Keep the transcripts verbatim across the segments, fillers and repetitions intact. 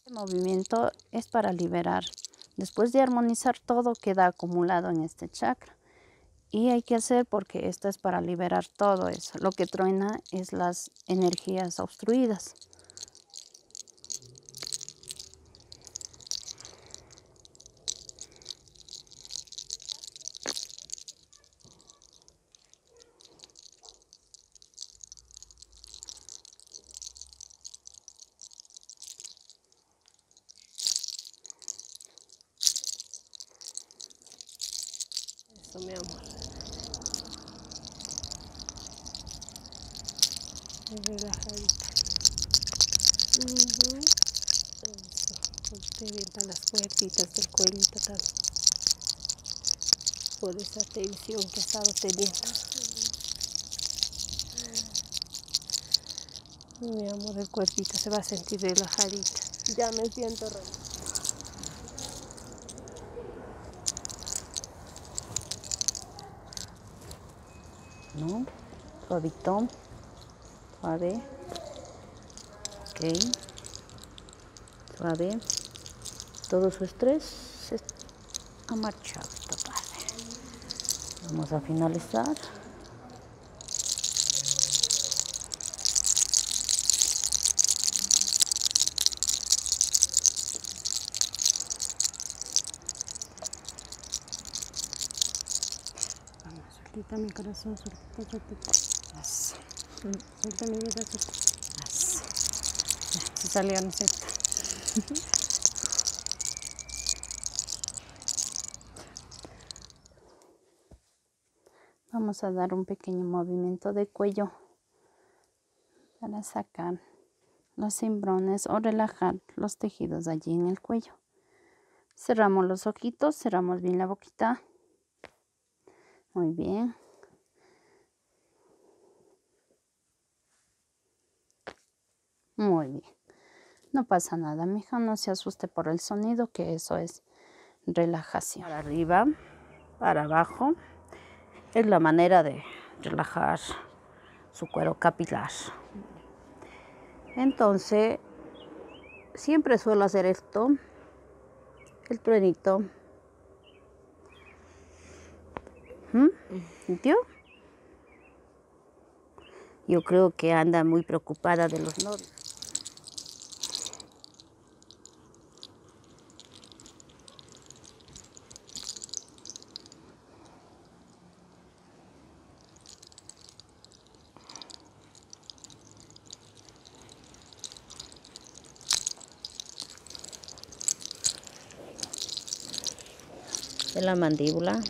Este movimiento es para liberar. Después de armonizar, todo queda acumulado en este chakra. Y hay que hacer porque esto es para liberar todo eso. Lo que truena es las energías obstruidas. Eso, mi amor. Muy relajadita. Uh-huh. Eso. Ponte bien para las cuerditas del cuellito también. Por esa tensión que he estado teniendo. Mi amor, el cuerpito se va a sentir relajadita. Ya me siento relajada. ¿No? Suavito. Suave. Ok. Suave. Todo su estrés se ha marchado esta parte. Vamos a finalizar. Vamos, sueltita mi corazón, sueltita, sueltita. Eso. Suelta mi vida, suelta. Eso. Se salió, ¿no es cierto? Vamos a dar un pequeño movimiento de cuello para sacar los cimbrones o relajar los tejidos allí en el cuello. Cerramos los ojitos, cerramos bien la boquita. Muy bien. Muy bien. No pasa nada, mija, no se asuste por el sonido, que eso es relajación. Para arriba, para abajo. Es la manera de relajar su cuero capilar. Entonces, siempre suelo hacer esto, el truenito. ¿Mm? ¿Sintió? Yo creo que anda muy preocupada de los novios. De la mandíbula.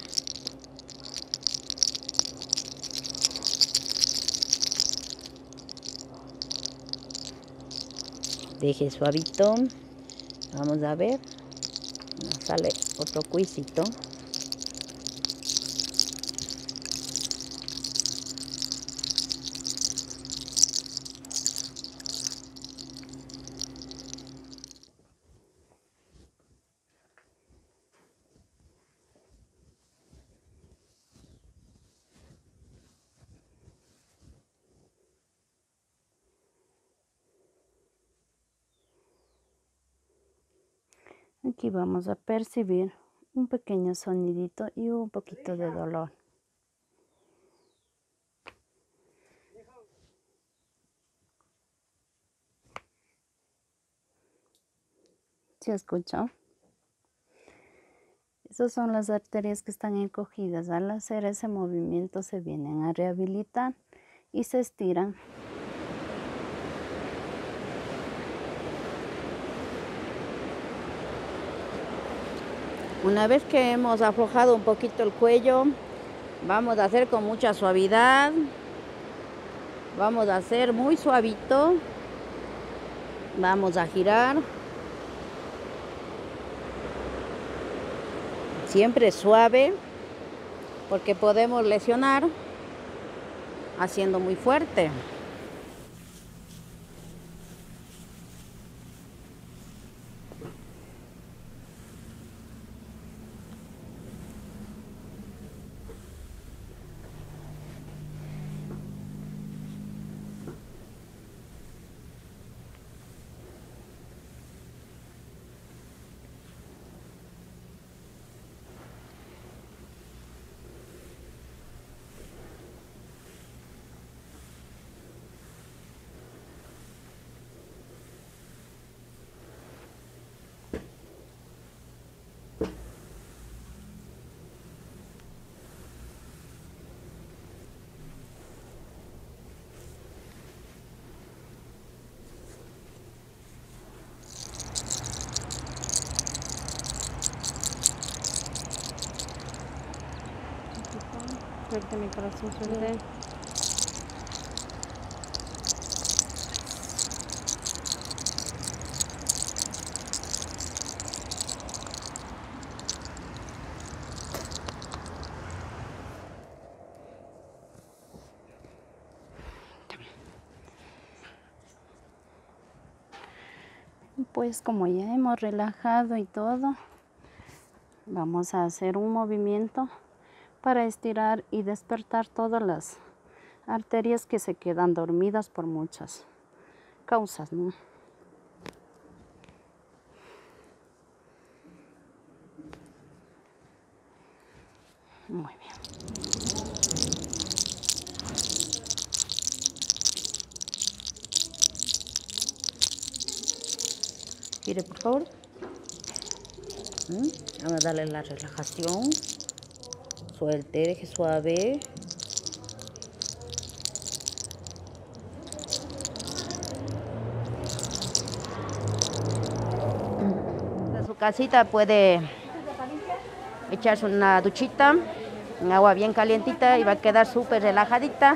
Deje suavito. Vamos a ver. Nos sale otro cuisito. Aquí vamos a percibir un pequeño sonidito y un poquito de dolor. ¿Se escuchó? Esas son las arterias que están encogidas. Al hacer ese movimiento se vienen a rehabilitar y se estiran. Una vez que hemos aflojado un poquito el cuello, vamos a hacer con mucha suavidad. Vamos a hacer muy suavito. Vamos a girar. Siempre suave, porque podemos lesionar haciendo muy fuerte. suerte, mi corazón, suerte. Pues como ya hemos relajado y todo, vamos a hacer un movimiento para estirar y despertar todas las arterias que se quedan dormidas por muchas causas, ¿no? Muy bien. Gire, por favor. Vamos a darle la relajación. Suelte, deje suave. En su casita puede echarse una duchita en agua bien calientita y va a quedar súper relajadita.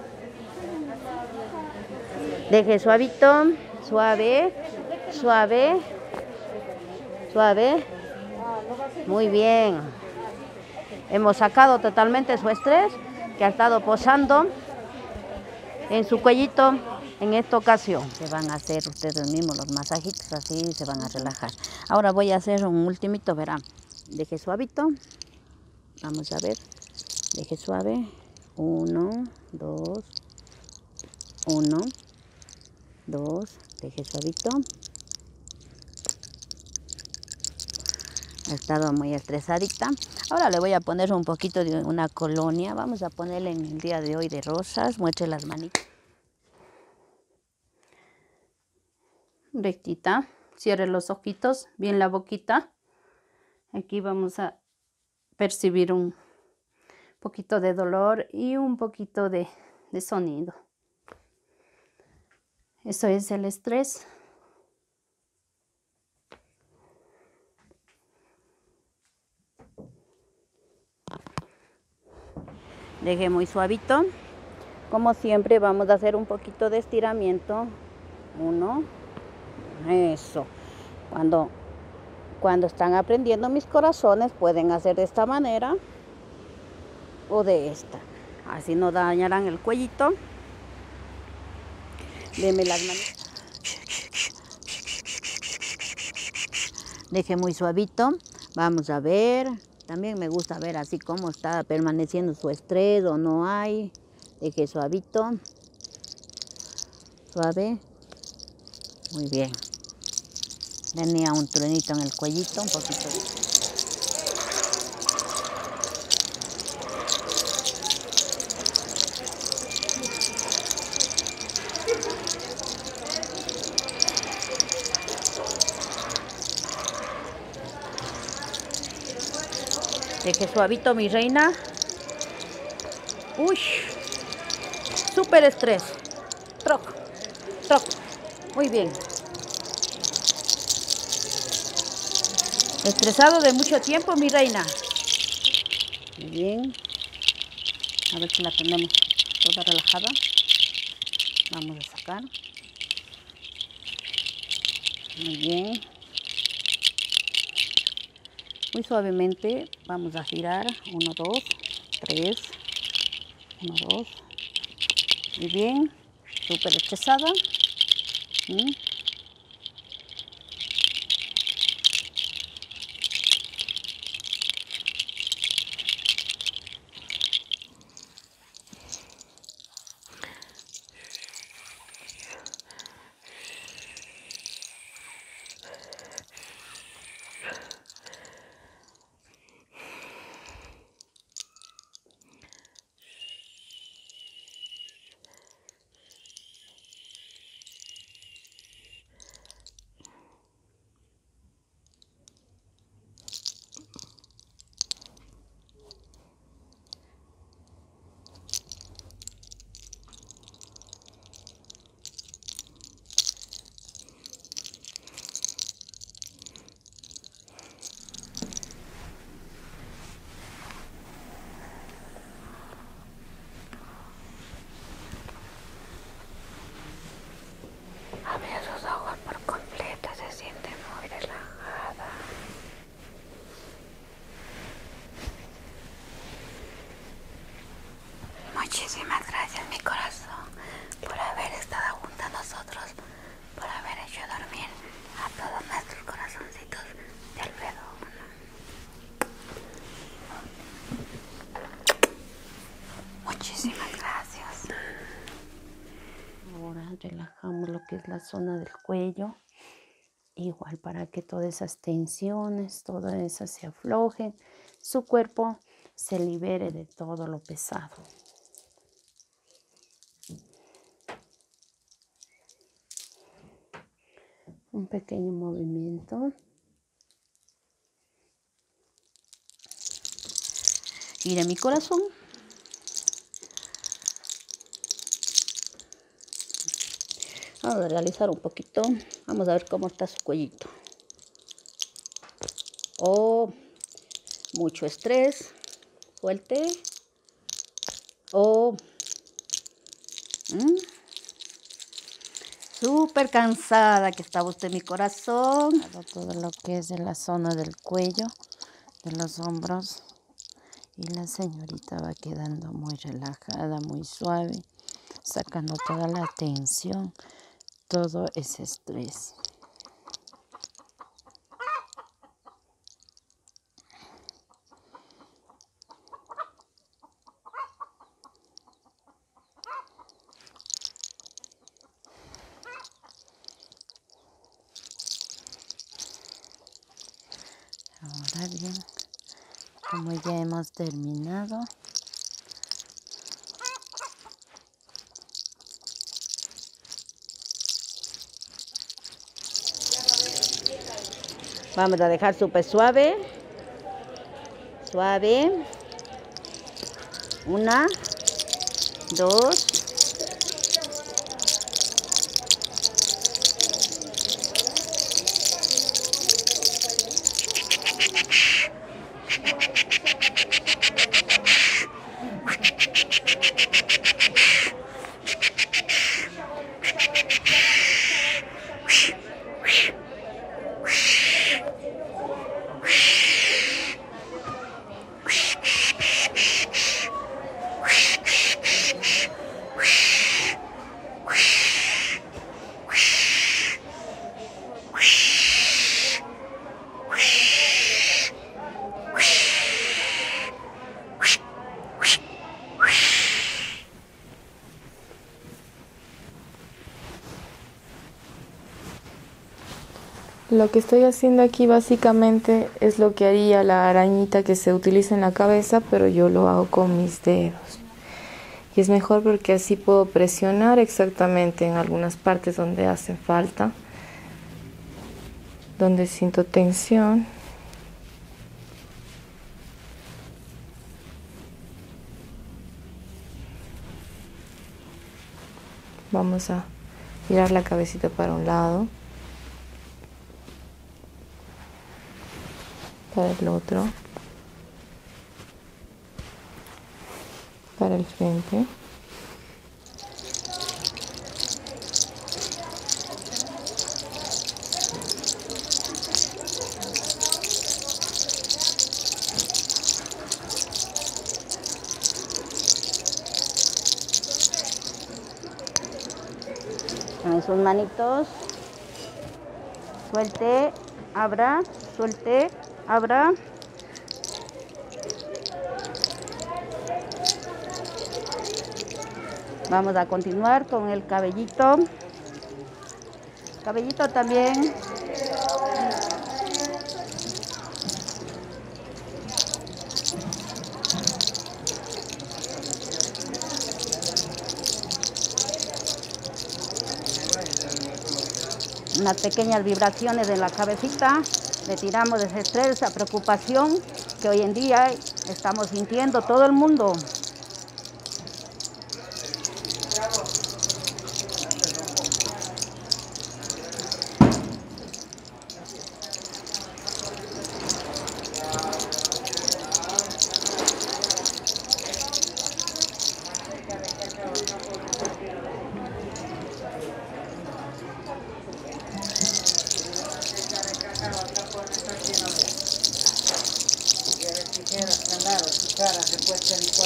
Deje suavito, suave, suave, suave. Muy bien. Hemos sacado totalmente su estrés que ha estado posando en su cuellito en esta ocasión. Se van a hacer ustedes mismos los masajitos, así se van a relajar. Ahora voy a hacer un ultimito, verán. Deje suavito. Vamos a ver. Deje suave. Uno, dos. Uno, dos. Deje suavito. Ha estado muy estresadita. Ahora le voy a poner un poquito de una colonia. Vamos a ponerle en el día de hoy de rosas. Muestre las manitas. Rectita. Cierre los ojitos. Bien la boquita. Aquí vamos a percibir un poquito de dolor y un poquito de, de sonido. Eso es el estrés. Deje muy suavito. Como siempre vamos a hacer un poquito de estiramiento. Uno. Eso. Cuando, cuando están aprendiendo mis corazones pueden hacer de esta manera o de esta. Así no dañarán el cuellito. Deme las manos. Deje muy suavito. Vamos a ver. También me gusta ver así cómo está permaneciendo su estrés o no hay. Deje suavito. Suave. Muy bien. Tenía un truenito en el cuellito, un poquito. Deje suavito, mi reina. Uy, súper estrés. Troc, troc. Muy bien. Estresado de mucho tiempo, mi reina. Muy bien. A ver si la tenemos toda relajada. Vamos a sacar. Muy bien. Muy suavemente vamos a girar. Uno, dos, tres. Uno, dos. Muy bien. Súper estresada. ¿Mm? relajar la zona del cuello. Igual para que todas esas tensiones, todas esas se aflojen, su cuerpo se libere de todo lo pesado. Un pequeño movimiento. Gire mi corazón. Vamos a realizar un poquito. Vamos a ver cómo está su cuellito. Oh, mucho estrés. Suelte. Oh. ¿Mm? Súper cansada que está usted, mi corazón. Todo lo que es de la zona del cuello, de los hombros. Y la señorita va quedando muy relajada, muy suave, sacando toda la tensión, todo ese estrés. Ahora bien, como ya hemos terminado, vamos a dejar súper suave, suave, una, dos, Lo que estoy haciendo aquí básicamente es lo que haría la arañita que se utiliza en la cabeza, pero yo lo hago con mis dedos. Y es mejor porque así puedo presionar exactamente en algunas partes donde hacen falta, donde siento tensión. Vamos a girar la cabecita para un lado, para el otro, para el frente. Con sus manitos, suelte, abra, suelte, abra. Vamos a continuar con el cabellito. Cabellito también. Unas pequeñas vibraciones en la cabecita. Retiramos ese estrés, esa preocupación que hoy en día estamos sintiendo todo el mundo.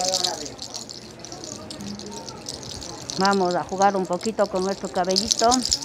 Vamos a jugar un poquito con nuestro cabellito.